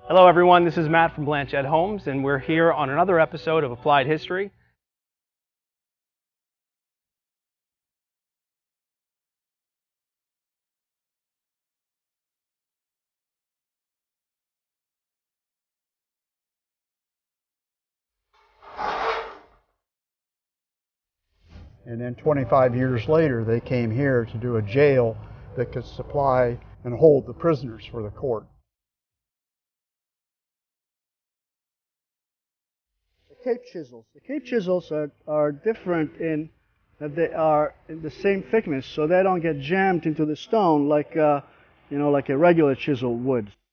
Hello everyone, this is Matt from Blanchette Homes, and we're here on another episode of Applied History. And then 25 years later, they came here to do a jail that could supply and hold the prisoners for the court. The Cape chisels. The Cape chisels are different in that they are in the same thickness, so they don't get jammed into the stone like like a regular chisel would.